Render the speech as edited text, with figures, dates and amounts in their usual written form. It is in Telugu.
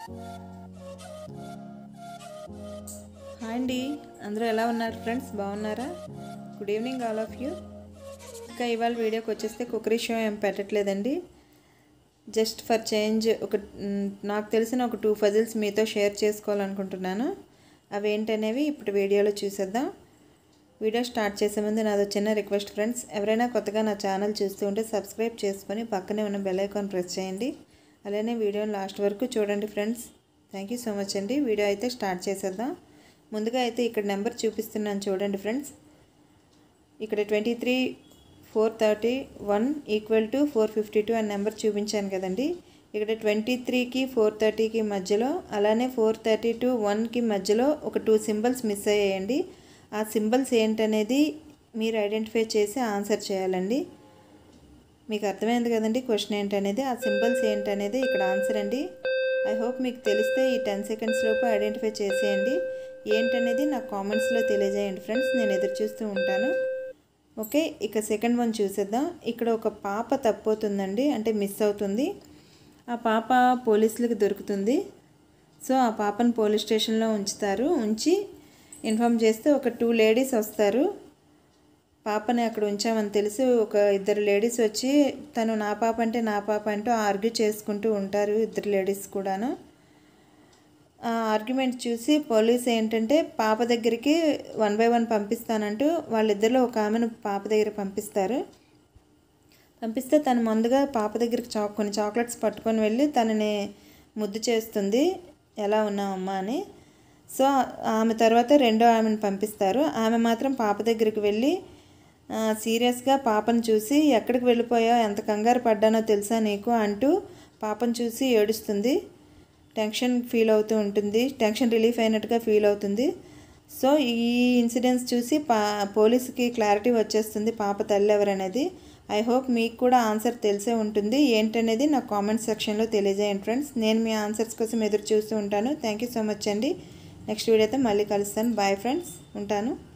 హాయ్ అండి, అందరూ ఎలా ఉన్నారు ఫ్రెండ్స్? బాగున్నారా? Good evening all of you. ఇంకా ఇవాళ వీడియోకి వచ్చేస్తే కుకరీ షో ఏం పెట్టట్లేదండి. జస్ట్ ఫర్ చేంజ్ నాకు తెలిసిన ఒక 2 పజిల్స్ మీతో షేర్ చేసుకోవాలనుకుంటున్నాను. అవి ఏంటనేవి ఇప్పుడు వీడియోలో చూసేద్దాం. వీడియో స్టార్ట్ చేసే ముందు నాదో చిన్న రిక్వెస్ట్ ఫ్రెండ్స్, ఎవరైనా కొత్తగా నా ఛానల్ చూస్తూ ఉంటే సబ్స్క్రైబ్ చేసుకొని పక్కనే ఉన్న బెల్ ఐకాన్ ప్రెస్ చేయండి. అలానే వీడియోని లాస్ట్ వరకు చూడండి friends. Thank you so much అండి. వీడియో అయితే స్టార్ట్ చేసేద్దాం. ముందుగా అయితే ఇక్కడ నెంబర్ చూపిస్తున్నాను చూడండి ఫ్రెండ్స్. ఇక్కడ 23 431 ఈక్వల్ టు 452 అనే నెంబర్ చూపించాను కదండి. ఇక్కడ 23కి 430కి మధ్యలో, అలానే 430 to 1కి మధ్యలో ఒక 2 సింబల్స్ మిస్ అయ్యాయండి. ఆ సింబల్స్ ఏంటనేది మీరు ఐడెంటిఫై చేసి ఆన్సర్ చేయాలండి. మీకు అర్థమైంది కదండి క్వశ్చన్ ఏంటనేది. ఆ సింబల్స్ ఏంటనేది ఇక్కడ ఆన్సర్ అండి. ఐ హోప్ మీకు తెలిస్తే ఈ 10 సెకండ్స్ లోపు ఐడెంటిఫై చేసేయండి. ఏంటనేది నాకు కామెంట్స్లో తెలియజేయండి ఫ్రెండ్స్, నేను ఎదురు చూస్తూ ఉంటాను. ఓకే, ఇక సెకండ్ వన్ చూసేద్దాం. ఇక్కడ ఒక పాప తప్పుతుందండి, అంటే మిస్ అవుతుంది. ఆ పాప పోలీసులకు దొరుకుతుంది. సో ఆ పాపను పోలీస్ స్టేషన్లో ఉంచి ఇన్ఫామ్ చేస్తే ఒక 2 లేడీస్ వస్తారు. పాపని అక్కడ ఉంచామని తెలిసి ఒక 2 లేడీస్ వచ్చి తను నా పాప అంటూ ఆర్గ్యూ చేసుకుంటూ ఉంటారు. 2 లేడీస్ కూడాను. ఆ ఆర్గ్యుమెంట్ చూసి పోలీస్ ఏంటంటే పాప దగ్గరికి 1 by 1 పంపిస్తానంటూ వాళ్ళిద్దరిలో ఒక ఆమెను పాప దగ్గర పంపిస్తే తను ముందుగా పాప దగ్గరికి కొన్ని చాక్లెట్స్ పట్టుకొని వెళ్ళి తనని ముద్దు చేస్తుంది, ఎలా ఉన్నావమ్మా అని. సో ఆమె తర్వాత రెండో ఆమెను పంపిస్తారు. ఆమె మాత్రం పాప దగ్గరికి వెళ్ళి సీరియస్గా పాపను చూసి, ఎక్కడికి వెళ్ళిపోయావు, ఎంత కంగారు పడ్డానో తెలుసా నీకు అంటూ పాపను చూసి ఏడుస్తుంది. టెన్షన్ ఫీల్ అవుతూ ఉంటుంది, టెన్షన్ రిలీఫ్ అయినట్టుగా ఫీల్ అవుతుంది. సో ఈ ఇన్సిడెంట్స్ చూసి పోలీసుకి క్లారిటీ వచ్చేస్తుంది పాప తల్లి ఎవరనేది. ఐ హోప్ మీకు కూడా ఆన్సర్ తెలిసే ఉంటుంది. ఏంటనేది నాకు కామెంట్ సెక్షన్లో తెలియజేయండి ఫ్రెండ్స్. నేను మీ ఆన్సర్స్ కోసం ఎదురు చూస్తూ ఉంటాను. థ్యాంక్ యూ సో మచ్ అండి. నెక్స్ట్ వీడియోతో మళ్ళీ కలుస్తాను. బాయ్ ఫ్రెండ్స్, ఉంటాను.